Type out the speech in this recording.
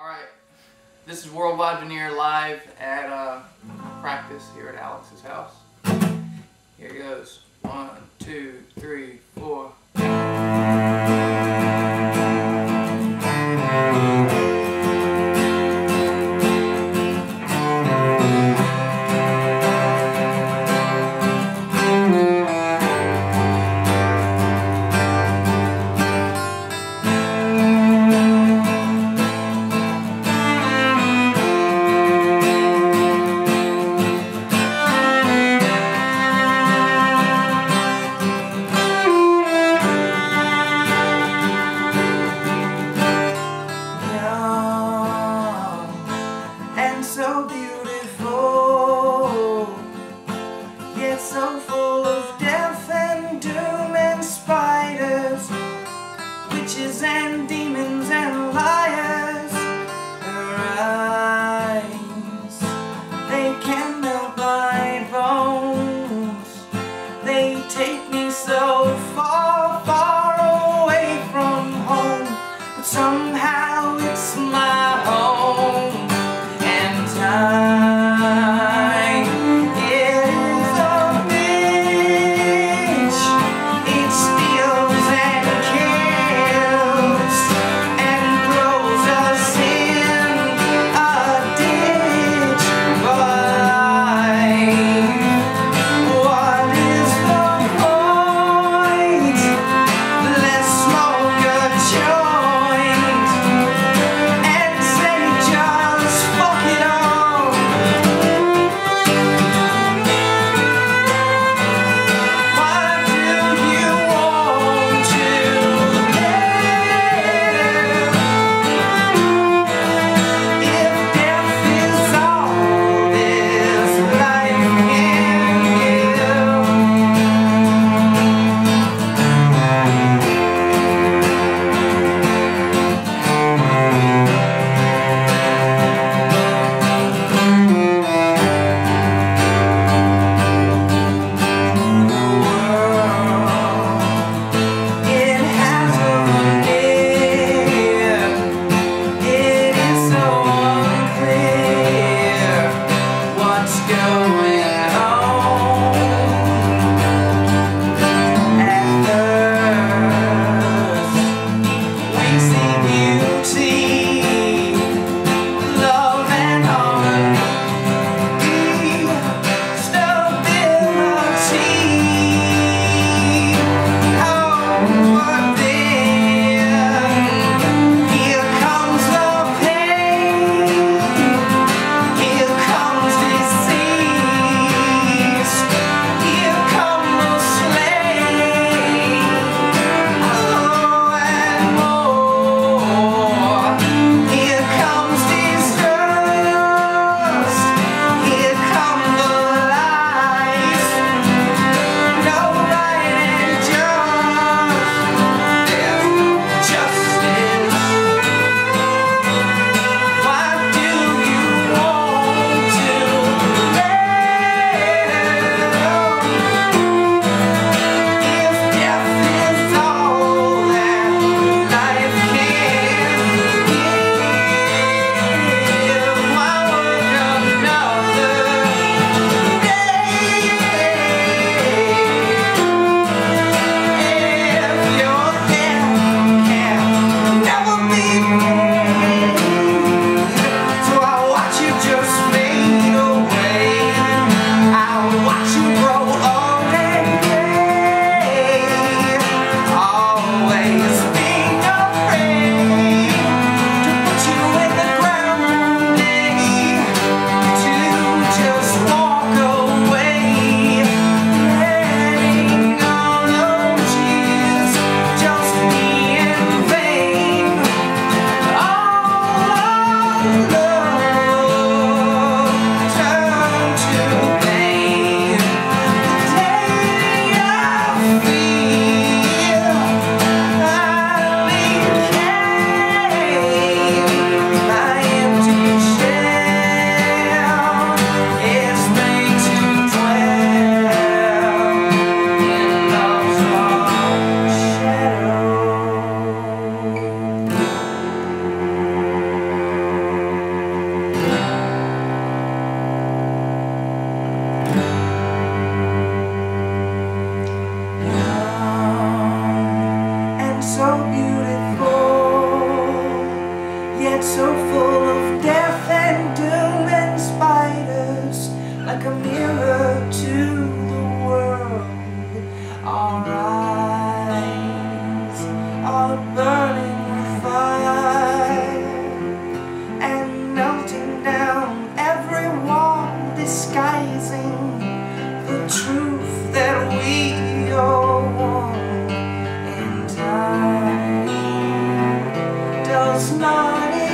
Alright, this is Worldwide Veneer live at practice here at Alex's house. Here it goes. 1, 2, 3, 4. So beautiful, yet so full of death and doom and spiders, witches and demons and liars. Her eyes, they can melt my bones. They take me so far, far away from home, but somehow it's my home. Time, it is a bitch. It steals and kills and throws us in a ditch. What is the point? Let's smoke a joint. so full of death and doom and spiders, like a mirror to the world. Our eyes are burning with fire and melting down every wall, disguising the truth that we all want. And time does not